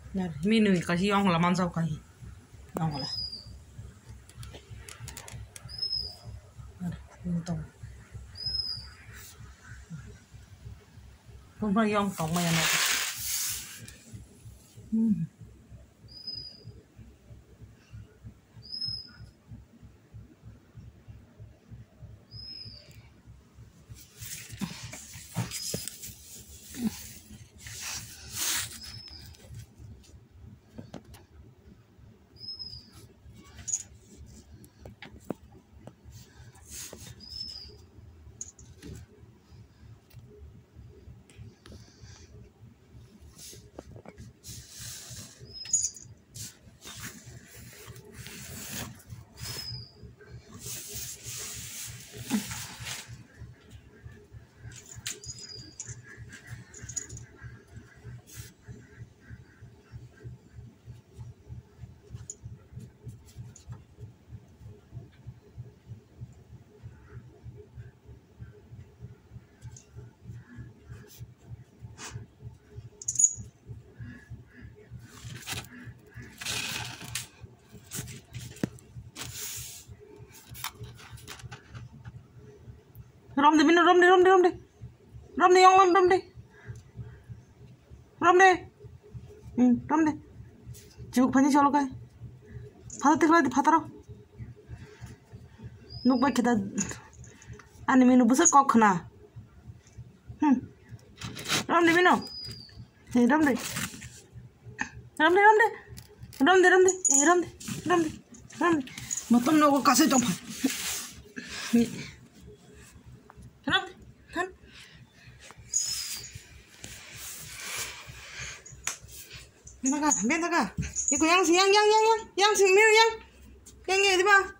Nah, minu kasih yang lah mansau kasih, yang lah. Nah, untung. Không phải yang tổng mày nó. Rom đi minu rom đi yang rom đi rom đi cibuk pani cholo kai phata tikla di phata ro nuk ba kita ani minu busa kok na rom đi minu rom đi matom no ko kase tong pha Bên ta cả, iku yang sing di ba?